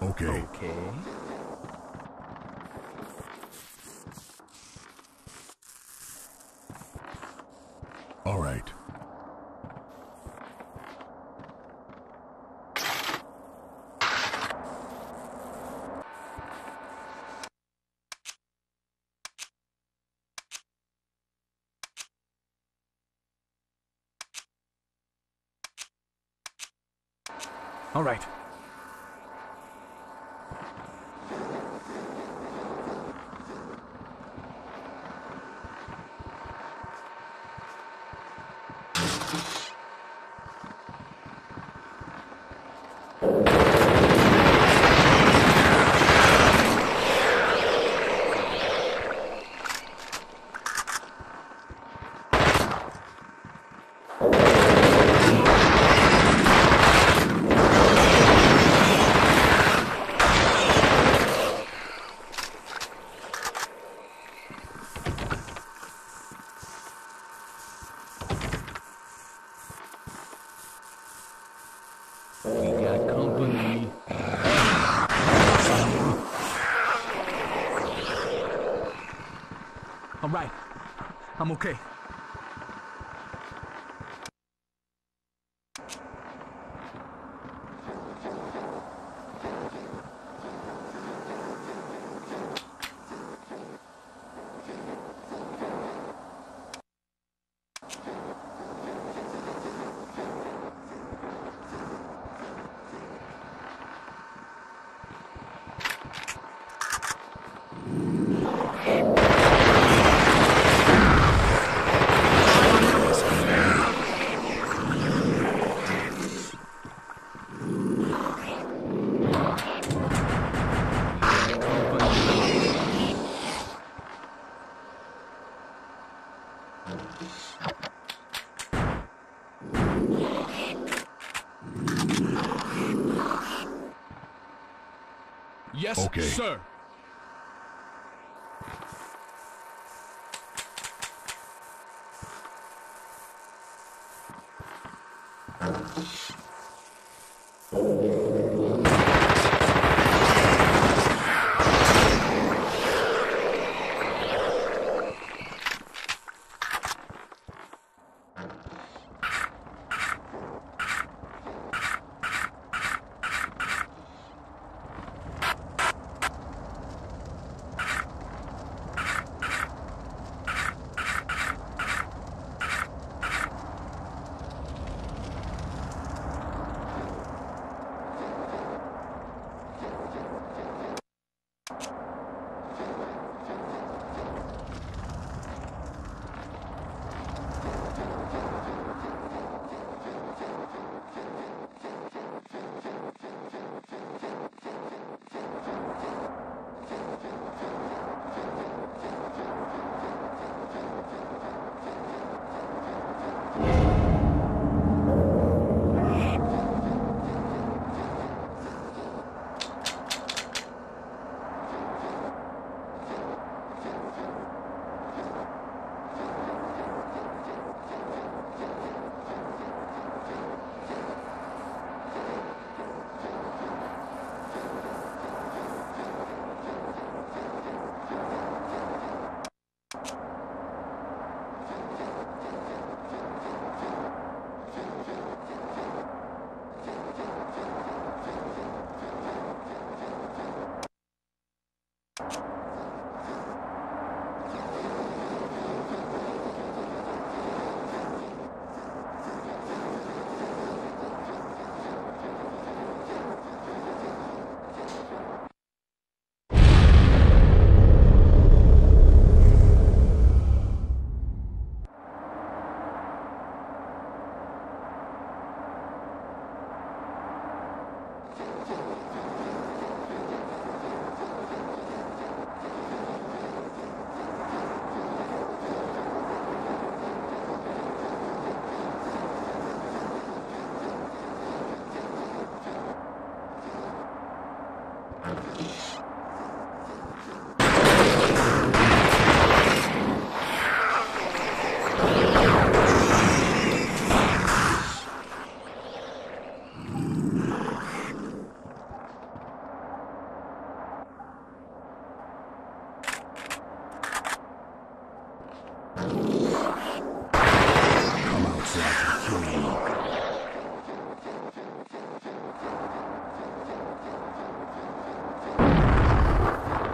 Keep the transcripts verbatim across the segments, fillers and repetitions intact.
Okay. Okay. All right. All right. We got company. All right. I'm okay. Yes, Okay. sir.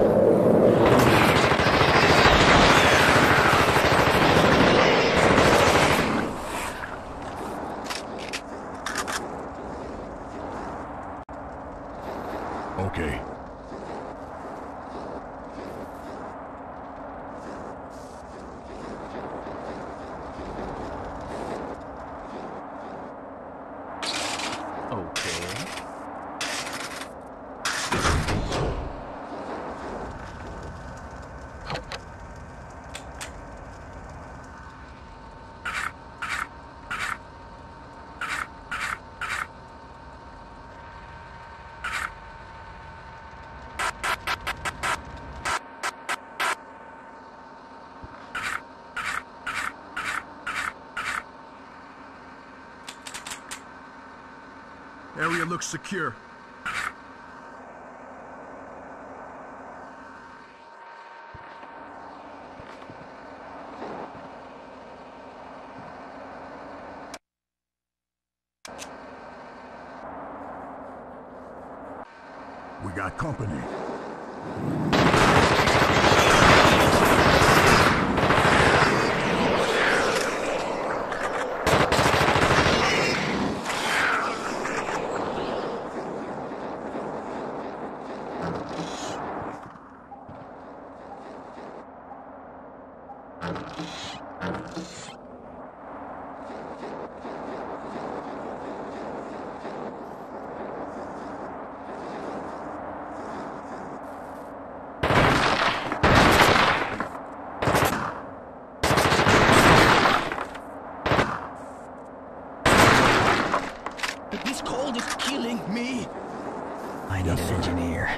Okay. Okay. Area looks secure. We got company. This cold is killing me. I need an engineer.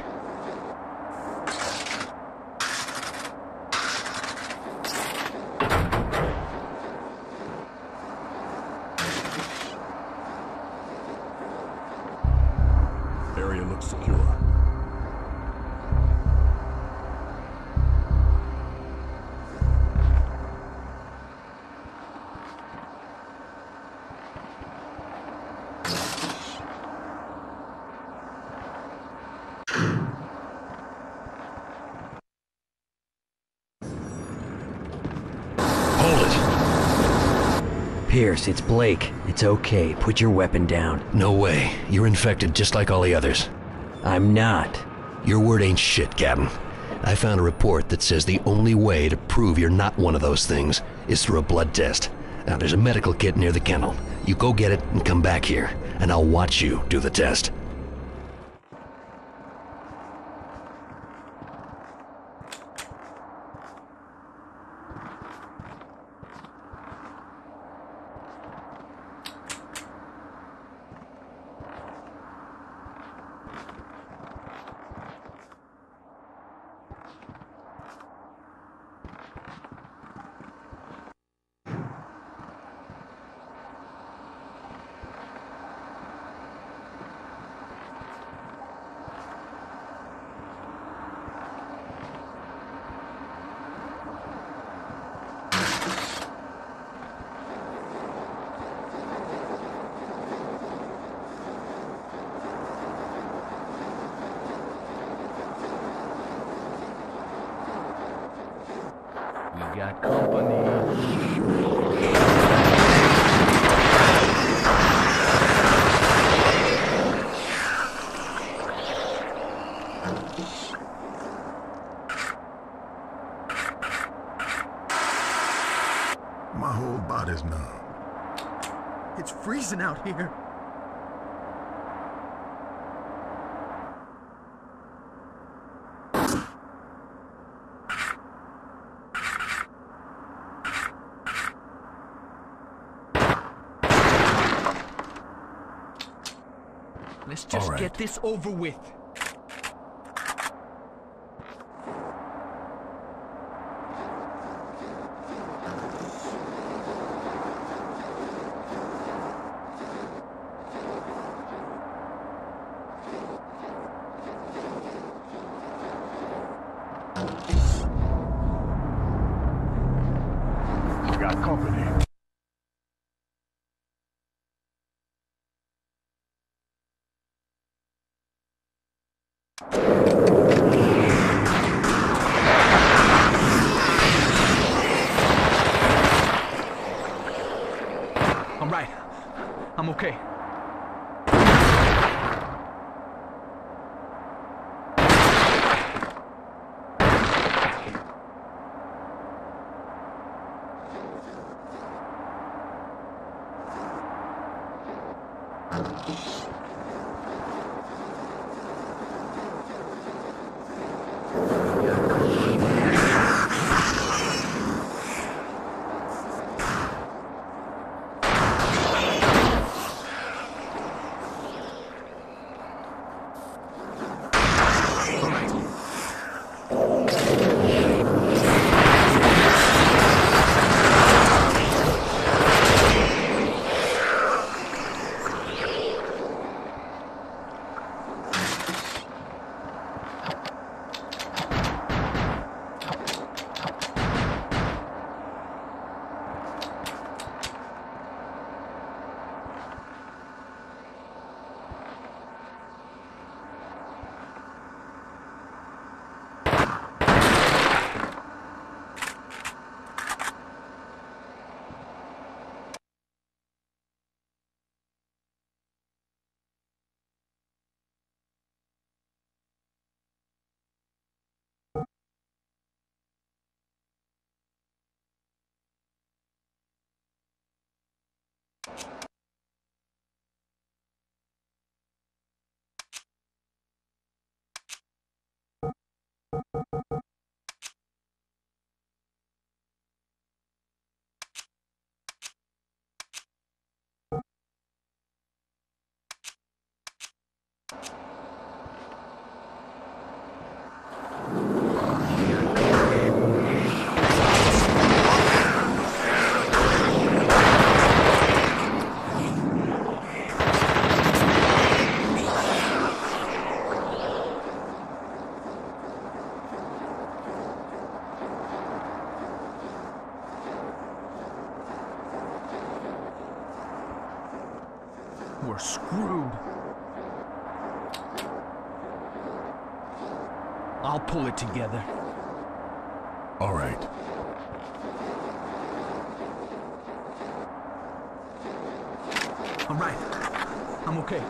Area looks secure. Pierce, it's Blake. It's okay. Put your weapon down. No way. You're infected just like all the others. I'm not. Your word ain't shit, Captain. I found a report that says the only way to prove you're not one of those things is through a blood test. Now, there's a medical kit near the kennel. You go get it and come back here, and I'll watch you do the test. We got company. My whole body's numb. It's freezing out here. Let's just All right. get this over with. We got company. We're screwed. I'll pull it together. All right. I'm right. I'm okay.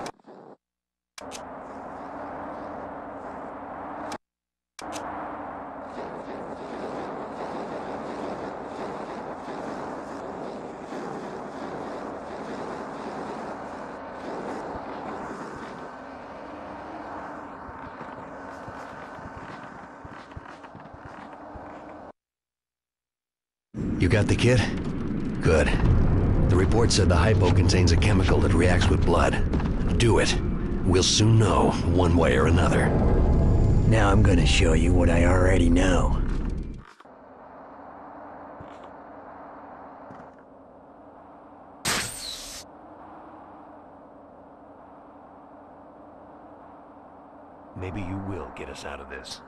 You got the kit? Good. The report said the hypo contains a chemical that reacts with blood. Do it. We'll soon know, one way or another. Now I'm gonna show you what I already know. Maybe you will get us out of this.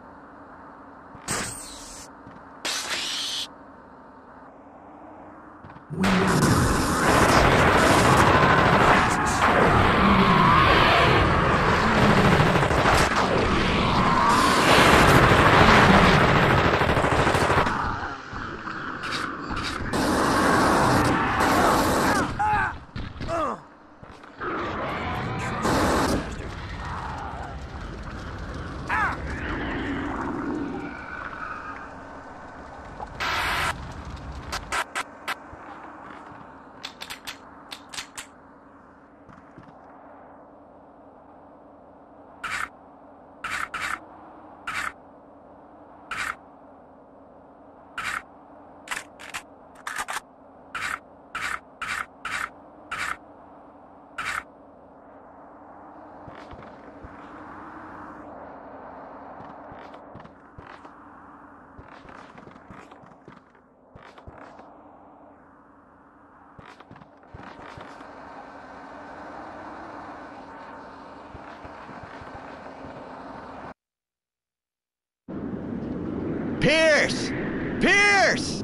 Pierce! Pierce!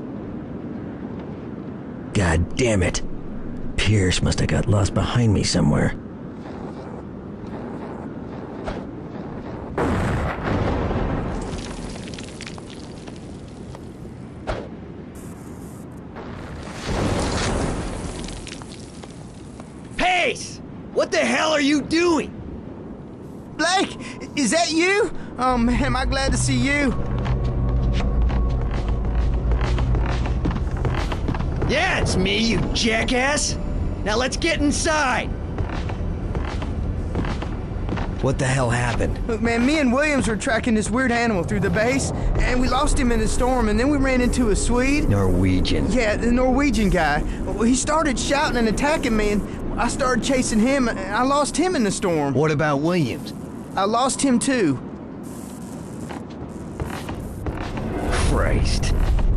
God damn it. Pierce must have got lost behind me somewhere. Pace! What the hell are you doing? Blake, is that you? Oh man, am I glad to see you. Yeah, it's me, you jackass! Now let's get inside! What the hell happened? Look, man, me and Williams were tracking this weird animal through the base, and we lost him in the storm, and then we ran into a Swede. Norwegian. Yeah, the Norwegian guy. Well, he started shouting and attacking me, and I started chasing him, and I lost him in the storm. What about Williams? I lost him too. Christ.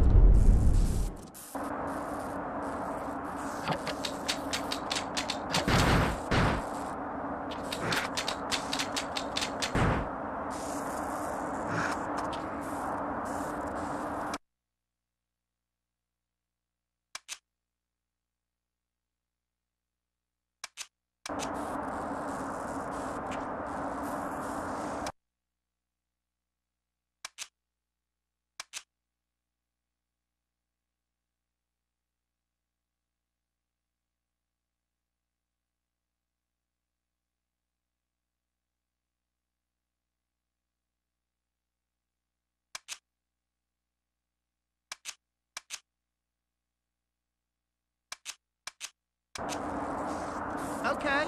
Okay.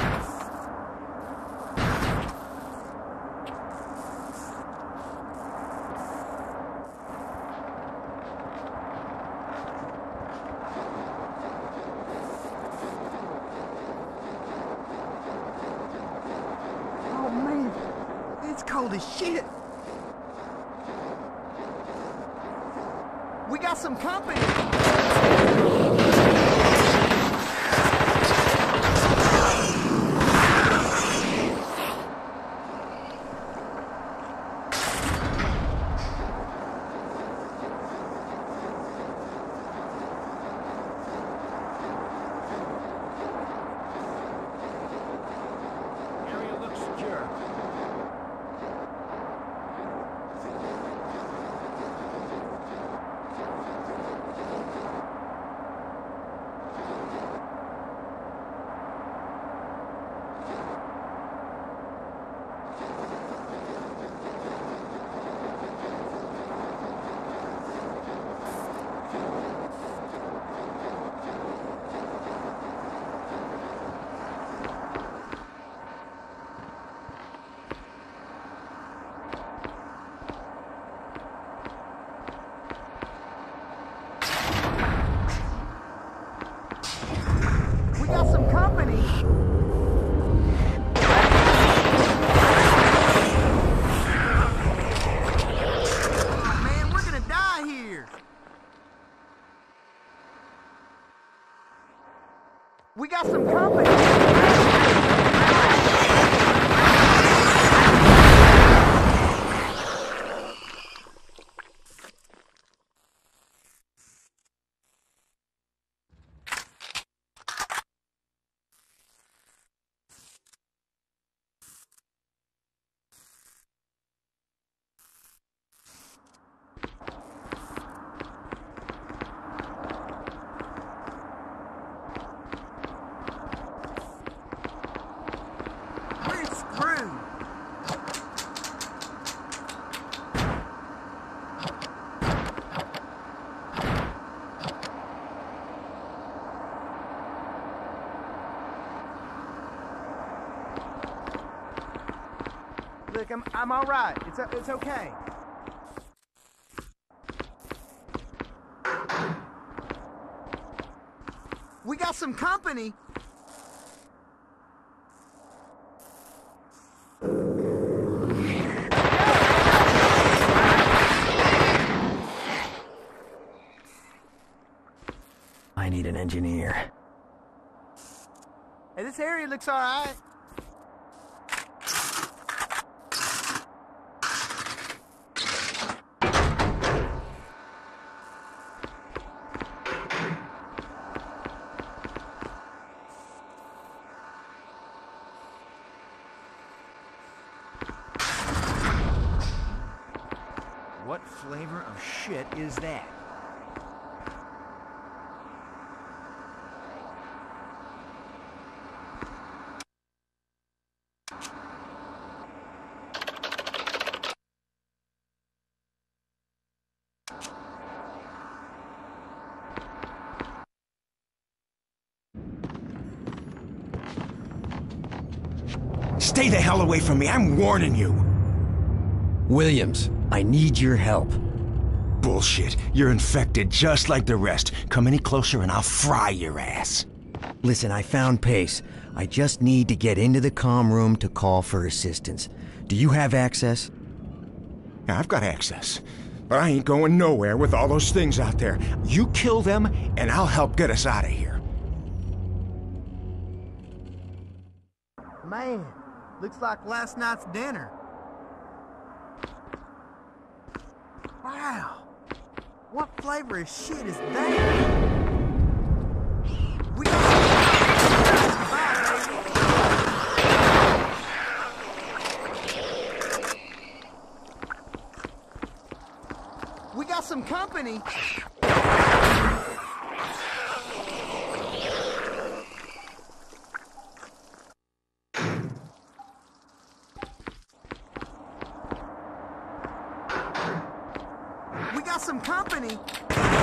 Oh man, it's cold as shit. We got some company. Jack. I'm, I'm all right. It's, it's okay. We got some company. I need an engineer. Hey, this area looks all right. What flavor of shit is that? Stay the hell away from me, I'm warning you! Williams, I need your help. Bullshit. You're infected just like the rest. Come any closer and I'll fry your ass. Listen, I found Pace. I just need to get into the comm room to call for assistance. Do you have access? Yeah, I've got access. But I ain't going nowhere with all those things out there. You kill them, and I'll help get us out of here. Man, looks like last night's dinner. Wow. What flavor of shit is that? We got We got some company. We got some company.